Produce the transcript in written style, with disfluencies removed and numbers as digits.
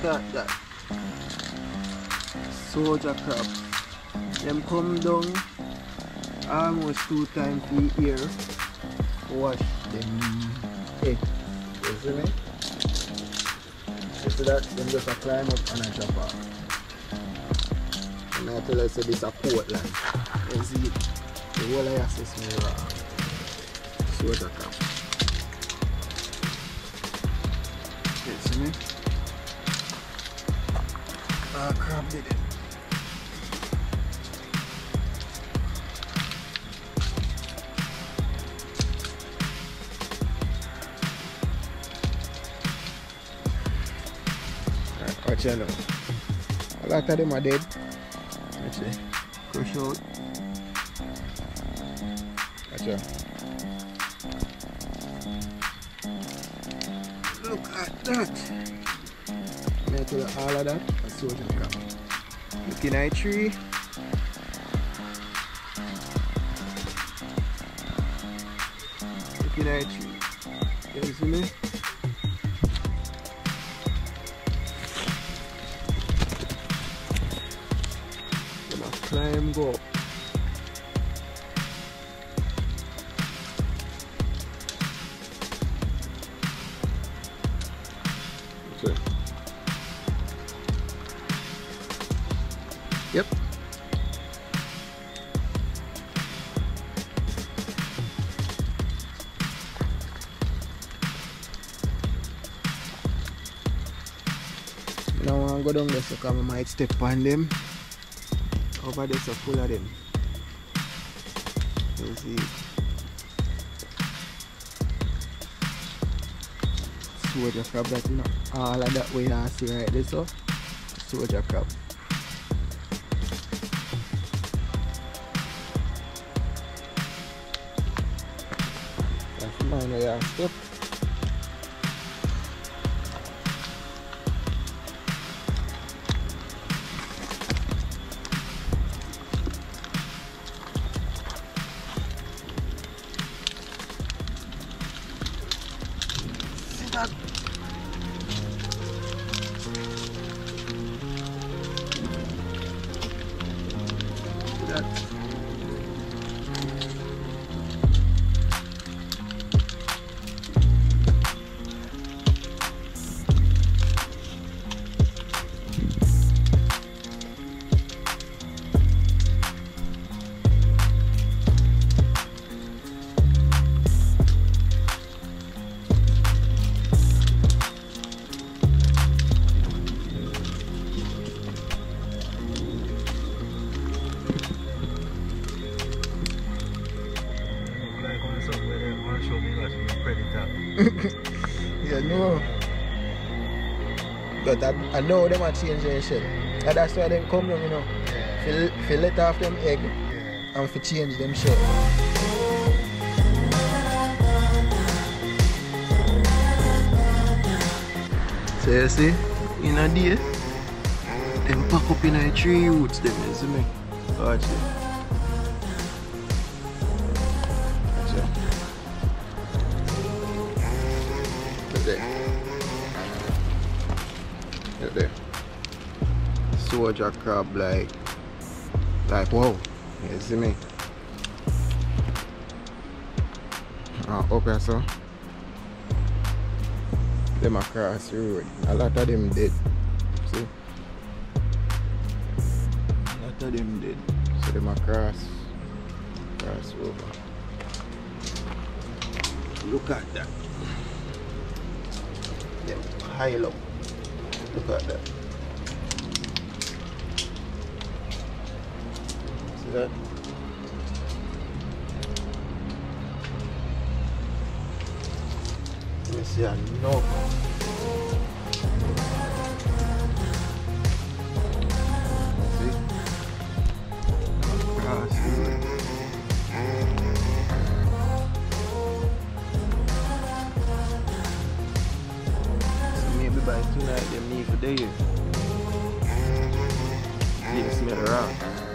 at that. Soldier crab. Them come down almost 2 times a year. Wash them egg. You see me? You see that? Them just a climb up and a drop off. And I tell you, say this a Portland. You see it? The whole of your system is wrong. Soldier crab. You see me? Crab did it. Watch out now. A lot of them are dead. Let's see. Crush out. Watch out. Look at that. I'm going to tell you all of that. A soldier crab. Looking at a tree. Looking at a tree. Can you see me? Climb go up. Okay. Yep. Now I'm going to go down there so I might step on them. Over there so full of them. You see it. Soldier crab that not all of that way I see right there so. Soldier crab. That's mine where you step. That. Yeah, no. But I know them are changing their shell. And that's why them come down, you know. If you let off them egg and if you change them shell. So you see, in a day, them pack up in a tree roots, them, you see me? Watch it. Look there. Soldier crab like wow. You see me? Up here so. Them across the road. A lot of them dead. See? A lot of them dead. So them cross over. Look at that. Them high low. Look at that. See that? Let me see a knob. See? Across here. So maybe by tonight they need for days. You can smell the rock.